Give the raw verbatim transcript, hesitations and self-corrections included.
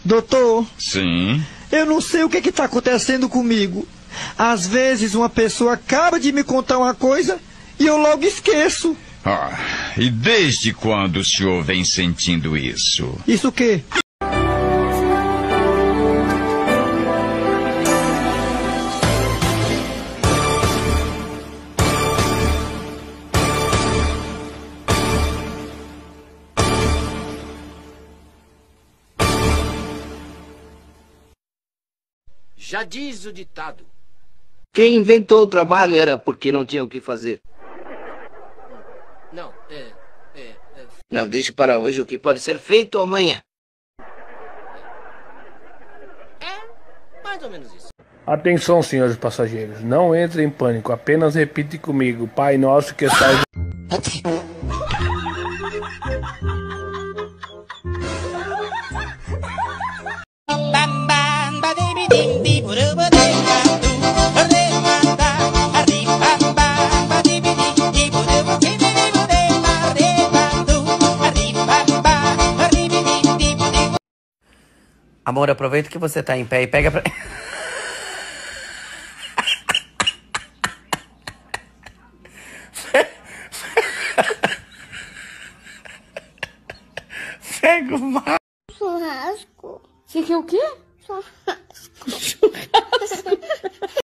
Doutor? Sim? Eu não sei o que está acontecendo comigo. Às vezes uma pessoa acaba de me contar uma coisa e eu logo esqueço. Ah, e desde quando o senhor vem sentindo isso? Isso o quê? Já diz o ditado. Quem inventou o trabalho era porque não tinha o que fazer. Não, é, é, é... Não, deixe para hoje o que pode ser feito amanhã. É, mais ou menos isso. Atenção, senhores passageiros, não entre em pânico, apenas repite comigo, Pai Nosso que estás... Amor, aproveita que você tá em pé e pega pra... Pega o mar... Churrasco. Você quer o quê? Churrasco. Churrasco.